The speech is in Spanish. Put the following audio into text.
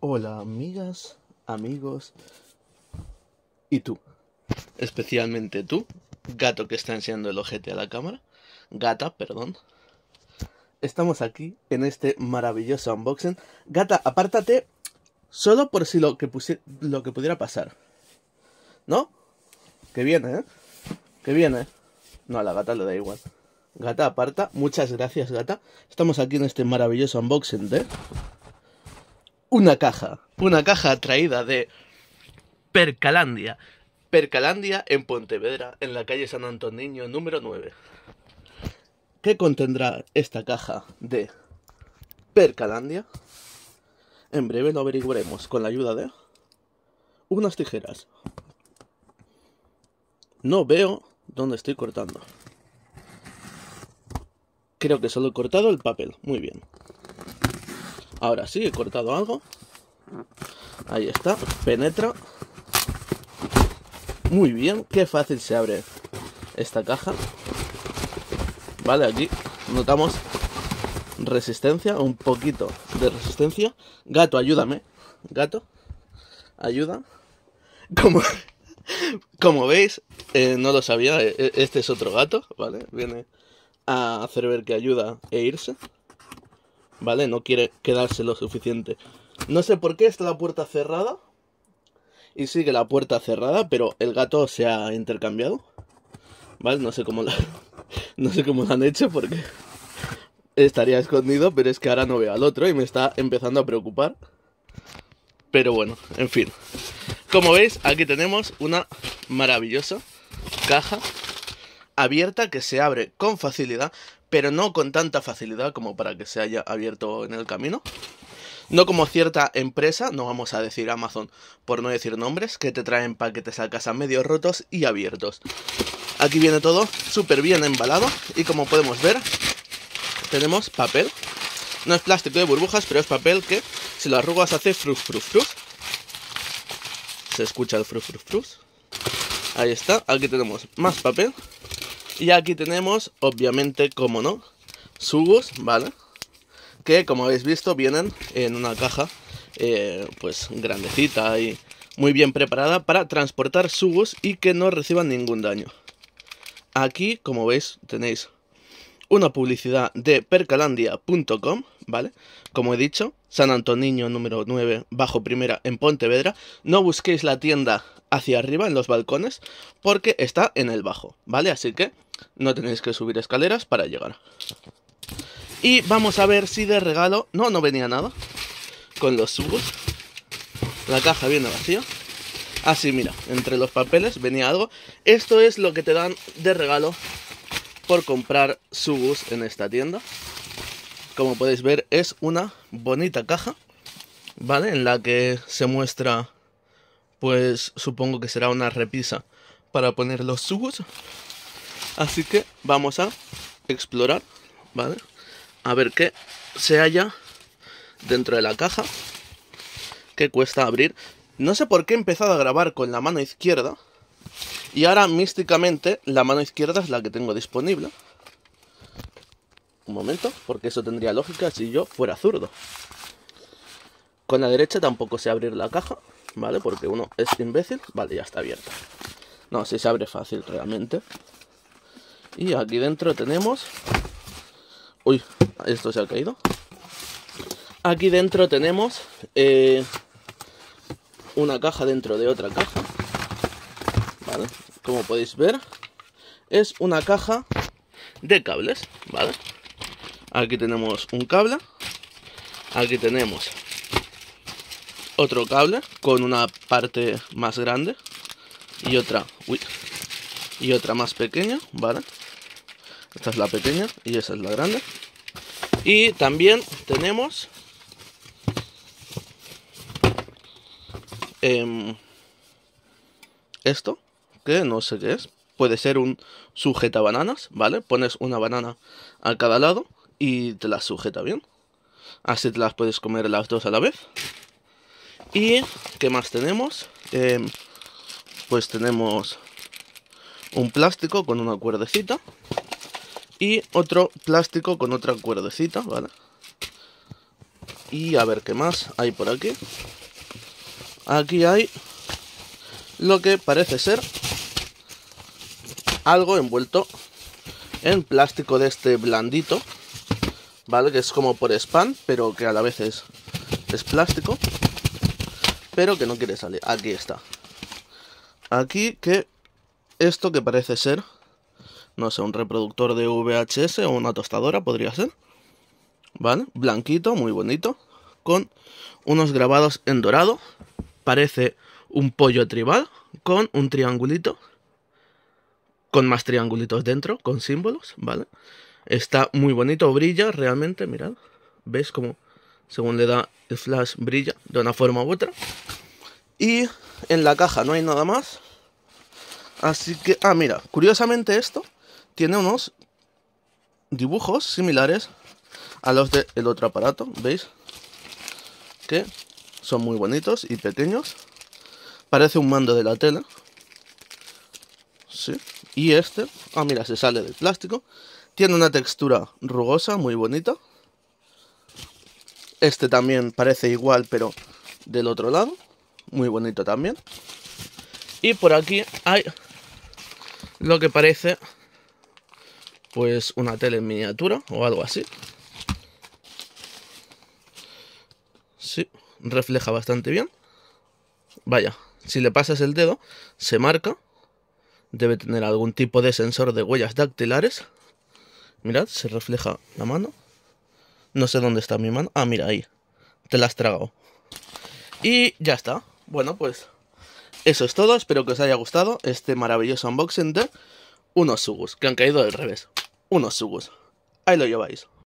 Hola amigas, amigos y tú, especialmente tú, gato que está enseñando el ojete a la cámara, gata, perdón. Estamos aquí en este maravilloso unboxing. Gata, apártate solo por si lo que pudiera pasar. ¿No? Que viene, ¿eh? Que viene. No, a la gata le da igual. Gata, aparta. Muchas gracias, gata. Estamos aquí en este maravilloso unboxing de una caja traída de Percalandia. Percalandia en Pontevedra, en la calle San Antoniño número 9. ¿Qué contendrá esta caja de Percalandia? En breve lo averiguaremos con la ayuda de unas tijeras. No veo dónde estoy cortando. Creo que solo he cortado el papel. Muy bien. Ahora sí, he cortado algo. Ahí está. Penetra. Muy bien. Qué fácil se abre esta caja. Vale, aquí notamos resistencia. Un poquito de resistencia. Gato, ayúdame. Gato, ayuda. Como veis, no lo sabía. Este es otro gato, ¿vale? Viene a hacer ver que ayuda e irse. ¿Vale? No quiere quedarse lo suficiente. No sé por qué está la puerta cerrada. Y sigue la puerta cerrada, pero el gato se ha intercambiado. ¿Vale? No sé cómo lo han hecho porque estaría escondido, pero es que ahora no veo al otro y me está empezando a preocupar. Pero bueno, en fin. Como veis, aquí tenemos una maravillosa caja abierta que se abre con facilidad, pero no con tanta facilidad como para que se haya abierto en el camino. No como cierta empresa, no vamos a decir Amazon por no decir nombres, que te traen paquetes a casa medio rotos y abiertos. Aquí viene todo súper bien embalado y como podemos ver, tenemos papel. No es plástico de burbujas, pero es papel que si lo arrugas hace frus frus frus. Se escucha el frus frus frus. Ahí está, aquí tenemos más papel. Y aquí tenemos, obviamente, como no, Sugus, ¿vale? Que como habéis visto vienen en una caja pues grandecita y muy bien preparada para transportar Sugus y que no reciban ningún daño. Aquí, como veis, tenéis una publicidad de percalandia.com, ¿vale? Como he dicho, San Antoniño número 9, bajo primera en Pontevedra. No busquéis la tienda hacia arriba en los balcones porque está en el bajo, ¿vale? Así que no tenéis que subir escaleras para llegar. Y vamos a ver si de regalo... No venía nada con los Sugus. La caja viene vacía. Así, mira, entre los papeles venía algo. Esto es lo que te dan de regalo por comprar Sugus en esta tienda. Como podéis ver, es una bonita caja, ¿vale? En la que se muestra, pues supongo que será una repisa para poner los Sugus. Así que vamos a explorar, ¿vale? A ver qué se halla dentro de la caja, que cuesta abrir. No sé por qué he empezado a grabar con la mano izquierda y ahora místicamente la mano izquierda es la que tengo disponible. Un momento, porque eso tendría lógica si yo fuera zurdo. Con la derecha tampoco sé abrir la caja, ¿vale? Porque uno es imbécil. Vale, ya está abierta. No, sí se abre fácil realmente. Y aquí dentro tenemos... Uy, esto se ha caído. Aquí dentro tenemos una caja dentro de otra caja, ¿vale? Como podéis ver, es una caja de cables, ¿vale? Aquí tenemos un cable. Aquí tenemos otro cable con una parte más grande y otra, y otra más pequeña, ¿vale? Esta es la pequeña y esa es la grande. Y también tenemos esto, que no sé qué es. Puede ser un sujetabananas, ¿vale? Pones una banana a cada lado y te las sujeta bien. Así te las puedes comer las dos a la vez. ¿Y qué más tenemos? Pues tenemos un plástico con una cuerdecita y otro plástico con otra cuerdecita, ¿vale? Y a ver qué más hay por aquí. Aquí hay lo que parece ser algo envuelto en plástico de este blandito, ¿vale? Que es como por spam, pero que a la vez es plástico, pero que no quiere salir. Aquí está. Aquí que esto que parece ser, no sé, un reproductor de VHS o una tostadora podría ser, ¿vale? Blanquito, muy bonito, con unos grabados en dorado. Parece un pollo tribal con un triangulito, con más triangulitos dentro, con símbolos, ¿vale? Está muy bonito, brilla realmente, mirad. ¿Veis cómo según le da el flash brilla de una forma u otra? Y en la caja no hay nada más. Así que, mira, curiosamente esto tiene unos dibujos similares a los del otro aparato, ¿veis? Que son muy bonitos y pequeños. Parece un mando de la tele. Sí. Y este, mira, se sale del plástico. Tiene una textura rugosa, muy bonita. Este también parece igual, pero del otro lado. Muy bonito también. Y por aquí hay lo que parece, pues, una tele en miniatura o algo así. Sí, refleja bastante bien. Vaya, si le pasas el dedo, se marca. Debe tener algún tipo de sensor de huellas dactilares. Mirad, se refleja la mano. No sé dónde está mi mano. Mira, ahí. Te la has tragado. Y ya está. Bueno, pues eso es todo. Espero que os haya gustado este maravilloso unboxing de unos Sugus, que han caído del revés. Unos Sugus. Ahí lo lleváis.